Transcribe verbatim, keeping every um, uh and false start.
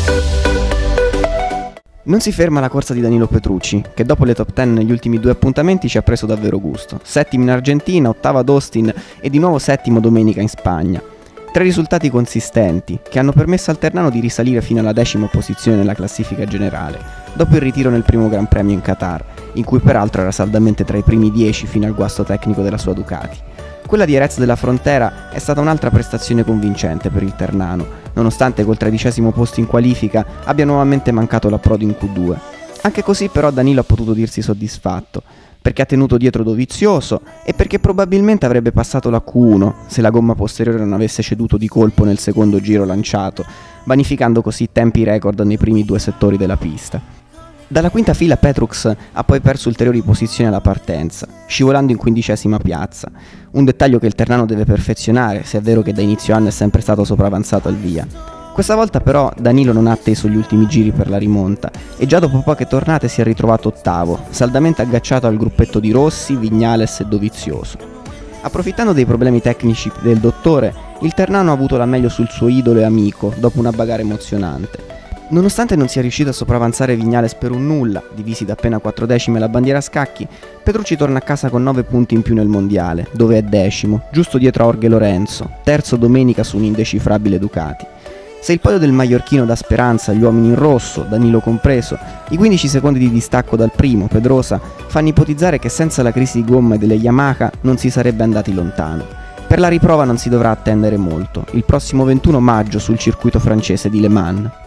Non si ferma la corsa di Danilo Petrucci, che dopo le top dieci negli ultimi due appuntamenti ci ha preso davvero gusto. Settimo in Argentina, ottavo ad Austin e di nuovo settimo domenica in Spagna. Tre risultati consistenti, che hanno permesso al Ternano di risalire fino alla decima posizione nella classifica generale, dopo il ritiro nel primo Gran Premio in Qatar, in cui peraltro era saldamente tra i primi dieci fino al guasto tecnico della sua Ducati. Quella di Jerez della Frontera è stata un'altra prestazione convincente per il Ternano, nonostante col tredicesimo posto in qualifica abbia nuovamente mancato l'approdo in Q due. Anche così però Danilo ha potuto dirsi soddisfatto, perché ha tenuto dietro Dovizioso e perché probabilmente avrebbe passato la Q uno se la gomma posteriore non avesse ceduto di colpo nel secondo giro lanciato, vanificando così tempi record nei primi due settori della pista. Dalla quinta fila Petrux ha poi perso ulteriori posizioni alla partenza, scivolando in quindicesima piazza, un dettaglio che il Ternano deve perfezionare se è vero che da inizio anno è sempre stato sopravanzato al via. Questa volta però Danilo non ha atteso gli ultimi giri per la rimonta e già dopo poche tornate si è ritrovato ottavo, saldamente agganciato al gruppetto di Rossi, Vignales e Dovizioso. Approfittando dei problemi tecnici del dottore, il Ternano ha avuto la meglio sul suo idolo e amico dopo una bagarre emozionante. Nonostante non sia riuscito a sopravanzare Vignales per un nulla, divisi da appena quattro decimi la bandiera a scacchi, Petrucci torna a casa con nove punti in più nel mondiale, dove è decimo, giusto dietro a Jorge Lorenzo, terzo domenica su un indecifrabile Ducati. Se il podio del maiorchino dà speranza agli uomini in rosso, Danilo compreso, i quindici secondi di distacco dal primo, Pedrosa, fanno ipotizzare che senza la crisi di gomme delle Yamaha non si sarebbe andati lontano. Per la riprova non si dovrà attendere molto, il prossimo ventuno maggio sul circuito francese di Le Mans.